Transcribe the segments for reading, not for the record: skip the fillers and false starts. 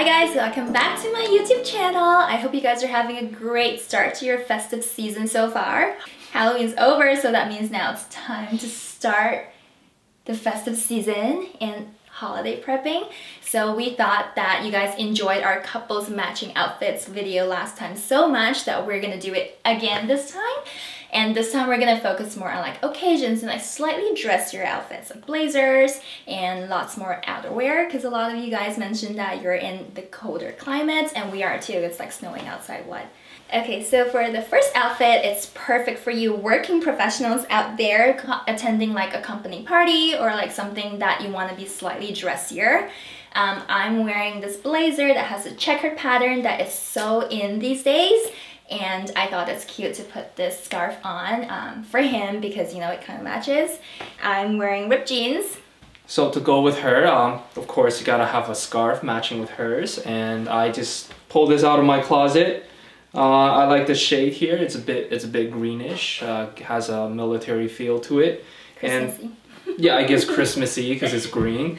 Hi guys, welcome back to my YouTube channel. I hope you guys are having a great start to your festive season so far. Halloween's over, so that means now it's time to start the festive season and holiday prepping. So we thought that you guys enjoyed our couples matching outfits video last time so much that we're gonna do it again this time. And this time we're gonna focus more on like occasions and like slightly dressier outfits, like blazers and lots more outerwear, because a lot of you guys mentioned that you're in the colder climates, and we are too. It's like snowing outside. What? Okay, so for the first outfit, it's perfect for you working professionals out there attending like a company party or like something that you want to be slightly dressier. I'm wearing this blazer that has a checkered pattern that is so in these days. And I thought it's cute to put this scarf on for him because, you know, it kind of matches. I'm wearing ripped jeans. So to go with her, of course, you gotta have a scarf matching with hers. And I just pulled this out of my closet. I like the shade here. It's a bit greenish. Has a military feel to it. Christmassy. And yeah, I guess Christmassy because it's green.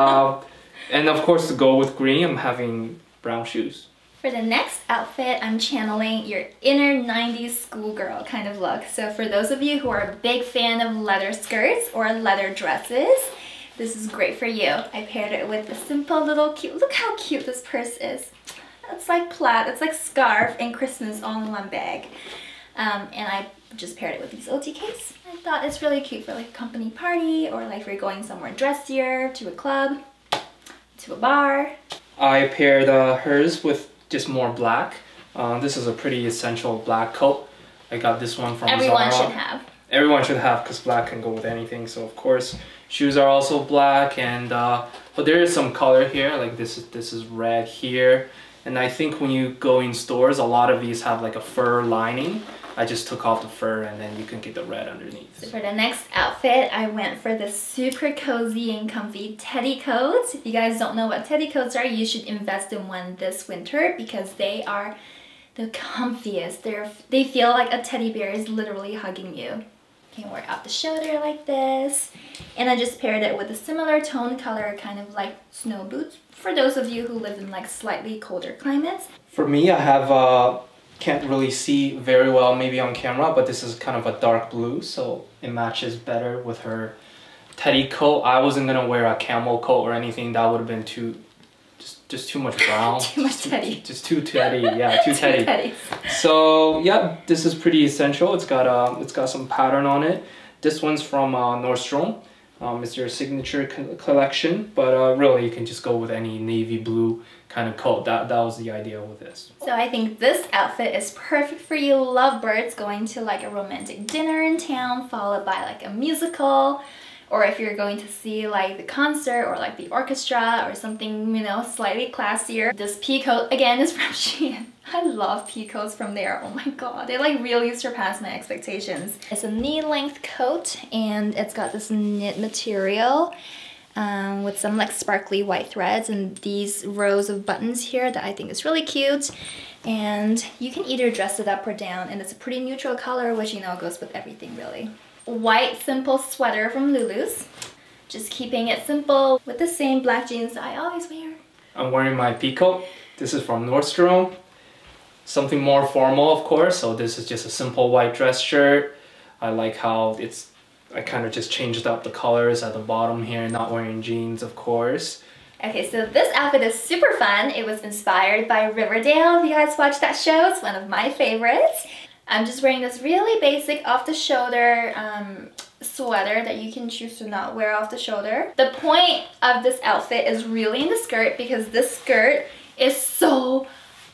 And of course, to go with green, I'm having brown shoes. For the next outfit, I'm channeling your inner 90s schoolgirl kind of look. So for those of you who are a big fan of leather skirts or leather dresses, this is great for you. I paired it with a simple little cute, look how cute this purse is. It's like plaid, it's like scarf and Christmas all in one bag. And I just paired it with these OTKs. I thought it's really cute for like a company party or like if you're going somewhere dressier, to a club, to a bar. I paired hers with just more black. This is a pretty essential black coat. I got this one from Zara. Everyone should have. Everyone should have, because black can go with anything. So of course, shoes are also black, and but there is some color here. Like this is red here, and I think when you go in stores, a lot of these have like a fur lining. I just took off the fur, and then you can get the red underneath. So for the next outfit, I went for the super cozy and comfy teddy coats. If you guys don't know what teddy coats are, you should invest in one this winter because they are the comfiest. They feel like a teddy bear is literally hugging you. You can wear out the shoulder like this. And I just paired it with a similar tone color, kind of like snow boots, for those of you who live in like slightly colder climates. For me, I have can't really see very well maybe on camera, but this is kind of a dark blue, so it matches better with her teddy coat. I wasn't gonna wear a camel coat or anything. That would have been just too much brown. Too much teddy. Just too teddy. Yeah, too teddy. So yeah, this is pretty essential. It's got some pattern on it. This one's from Nordstrom. It's their signature collection, but really you can just go with any navy blue kind of coat. That was the idea with this. So I think this outfit is perfect for you lovebirds going to like a romantic dinner in town followed by like a musical, or if you're going to see like the concert or like the orchestra or something, you know, slightly classier. This pea coat again is from Shein. I love pea coats from there. Oh my god, they like really surpass my expectations. It's a knee-length coat and it's got this knit material with some like sparkly white threads and these rows of buttons here that I think is really cute. And you can either dress it up or down, and it's a pretty neutral color, which you know goes with everything really. White simple sweater from Lulu's. Just keeping it simple with the same black jeans that I always wear. I'm wearing my pea coat. This is from Nordstrom. Something more formal, of course, so this is just a simple white dress shirt. I like how I kind of just changed up the colors at the bottom here, not wearing jeans, of course. Okay, so this outfit is super fun. It was inspired by Riverdale. If you guys watch that show, it's one of my favorites. I'm just wearing this really basic off-the-shoulder sweater that you can choose to not wear off the shoulder. The point of this outfit is really in the skirt because this skirt is so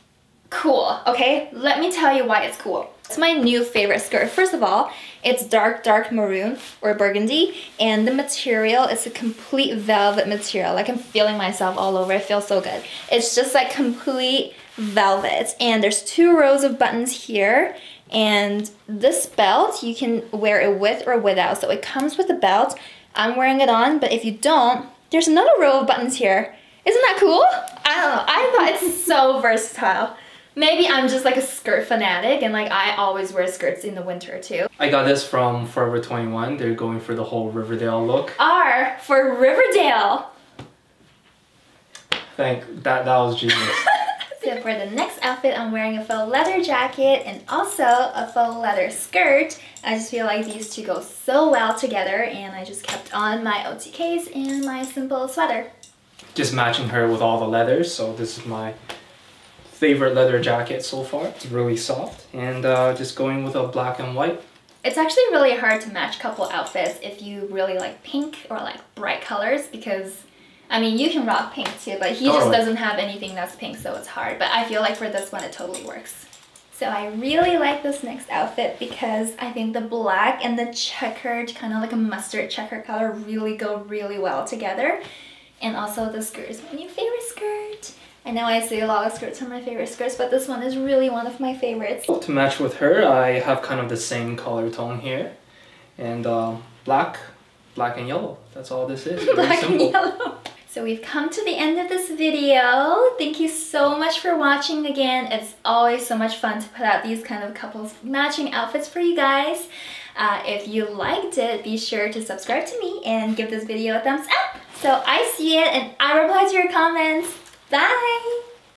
cool, okay? Let me tell you why it's cool. It's my new favorite skirt. First of all, it's dark maroon or burgundy, and the material is a complete velvet material. Like I'm feeling myself all over. It feels so good. It's just like complete velvet, and there's 2 rows of buttons here, and this belt you can wear it with or without. So it comes with a belt. I'm wearing it on, but if you don't, there's another row of buttons here. Isn't that cool? I don't know. I thought it's so versatile. Maybe I'm just like a skirt fanatic and like I always wear skirts in the winter too. I got this from Forever 21. They're going for the whole Riverdale look. R for Riverdale. That was genius. So for the next outfit, I'm wearing a faux leather jacket and also a faux leather skirt. I just feel like these two go so well together, and I just kept on my OTKs and my simple sweater. Just matching her with all the leathers, so this is my favorite leather jacket so far. It's really soft, and just going with a black and white. It's actually really hard to match couple outfits if you really like pink or like bright colors, because I mean, you can rock pink too, but he just doesn't have anything that's pink, so it's hard. But I feel like for this one, it totally works. So I really like this next outfit because I think the black and the checkered, kind of like a mustard checker color, really go really well together. And also the skirt is my new favorite skirt. I know I say a lot of skirts are my favorite skirts, but this one is really one of my favorites. To match with her, I have kind of the same color tone here. And black and yellow. That's all this is. Black and yellow. So we've come to the end of this video. Thank you so much for watching again. It's always so much fun to put out these kind of couples matching outfits for you guys. If you liked it, be sure to subscribe to me and give this video a thumbs up so I see it and I reply to your comments. Bye!